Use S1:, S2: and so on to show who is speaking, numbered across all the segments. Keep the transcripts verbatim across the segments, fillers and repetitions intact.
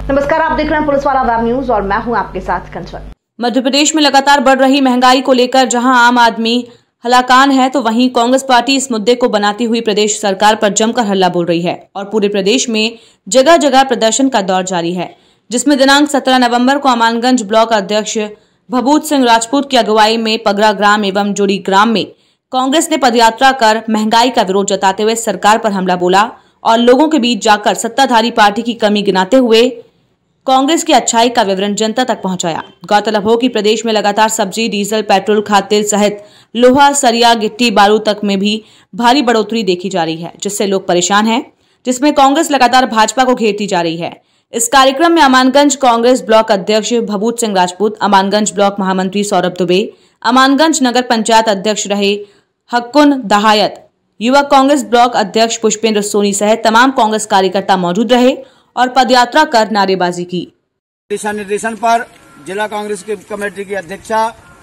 S1: नमस्कार, आप देख रहे हैं पुलिस वाला वेब न्यूज और मैं हूं आपके साथ कंचन।
S2: मध्य प्रदेश में लगातार बढ़ रही महंगाई को लेकर जहां आम आदमी हलाकान है, तो वहीं कांग्रेस पार्टी इस मुद्दे को बनाती हुई प्रदेश सरकार पर जमकर हल्ला बोल रही है और पूरे प्रदेश में जगह जगह प्रदर्शन का दौर जारी है, जिसमें दिनांक सत्रह नवंबर को अमानगंज ब्लॉक अध्यक्ष भभूत सिंह राजपूत की अगुवाई में पगरा ग्राम एवं जुड़ी ग्राम में कांग्रेस ने पदयात्रा कर महंगाई का विरोध जताते हुए सरकार पर हमला बोला और लोगों के बीच जाकर सत्ताधारी पार्टी की कमी गिनाते हुए कांग्रेस की अच्छाई का विवरण जनता तक पहुंचाया। गौरतलब हो कि प्रदेश में लगातार सब्जी, डीजल, पेट्रोल, खाद्य तेल सहित लोहा, सरिया, गिट्टी, बालू तक में भी भारी बढ़ोतरी देखी जा रही है, जिससे लोग परेशान हैं, जिसमें कांग्रेस लगातार भाजपा को घेरती जा रही है। इस कार्यक्रम में अमानगंज कांग्रेस ब्लॉक अध्यक्ष भभूत सिंह राजपूत, अमानगंज ब्लॉक महामंत्री सौरभ दुबे, अमानगंज नगर पंचायत अध्यक्ष रहे हक्कुन दहायत, युवक कांग्रेस ब्लॉक अध्यक्ष पुष्पेंद्र सोनी सहित तमाम कांग्रेस कार्यकर्ता मौजूद रहे और पदयात्रा कर नारेबाजी की।
S3: दिशा निर्देशन पर जिला कांग्रेस की कमेटी की अध्यक्षा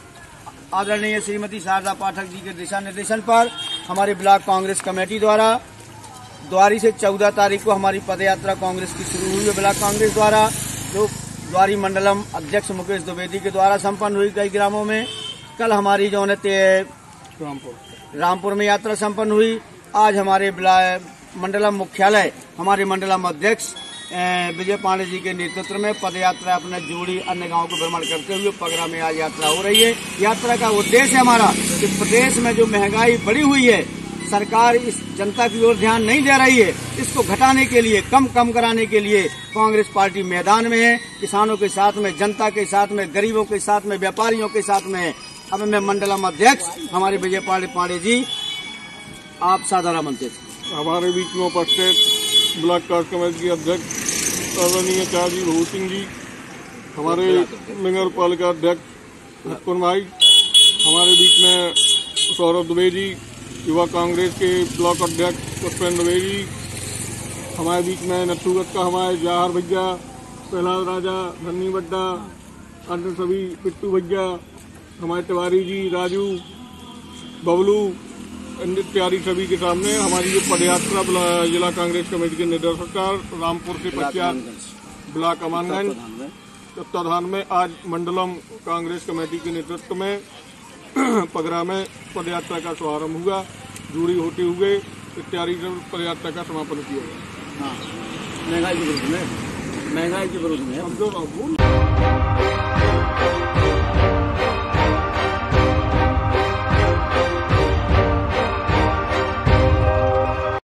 S3: आदरणीय श्रीमती शारदा पाठक जी के दिशा निर्देशन पर हमारी ब्लॉक कांग्रेस कमेटी द्वारा द्वारी से चौदह तारीख को हमारी पदयात्रा कांग्रेस की शुरू हुई है। ब्लॉक कांग्रेस द्वारा जो द्वारी मंडलम अध्यक्ष मुकेश द्विवेदी के द्वारा संपन्न हुई कई ग्रामों में। कल हमारी जो रामपुर रामपुर में यात्रा संपन्न हुई। आज हमारे मंडलम मुख्यालय हमारे मंडलम अध्यक्ष विजय पांडे जी के नेतृत्व में पदयात्रा अपने जोड़ी अन्य गांवों को भ्रमण करते हुए पगरा में आज यात्रा हो रही है। यात्रा का उद्देश्य हमारा कि प्रदेश में जो महंगाई बढ़ी हुई है, सरकार इस जनता की ओर ध्यान नहीं दे रही है, इसको घटाने के लिए, कम कम कराने के लिए कांग्रेस पार्टी मैदान में है। किसानों के साथ में, जनता के साथ में, गरीबों के साथ में, व्यापारियों के साथ में। अब मैं मंडलम अध्यक्ष हमारे विजय पांडे पांडे जी, आप साधारण मंत्री
S4: हमारे बीच में उपस्थित ब्लॉक कांग्रेस कमेटी के अध्यक्ष आदरणीय चाची भभूत सिंह जी, हमारे नगर पालिका अध्यक्ष हक्कुन भाई, हमारे बीच में सौरभ दुबे जी, युवा कांग्रेस के ब्लॉक अध्यक्ष पुष्पेंद्र दुबे जी, हमारे बीच में नथुगत का हमारे जवाहर भैया, प्रहलाद राजा, धन्नी बड्डा, अन्य सभी पिट्टू भैया, हमारे तिवारी जी, राजू, बबलू इत्यादि सभी के सामने हमारी जो पदयात्रा जिला कांग्रेस कमेटी के निर्देशकार रामपुर से पश्चात ब्लॉक अमानगंज तत्वाधान में आज मंडलम कांग्रेस कमेटी के नेतृत्व में पगरा में पदयात्रा का शुभारंभ हुआ। जूड़ी होते हुए इत्यादि पदयात्रा का समापन किया गया।
S3: महंगाई के विरुद्ध में महंगाई के विरुद्ध में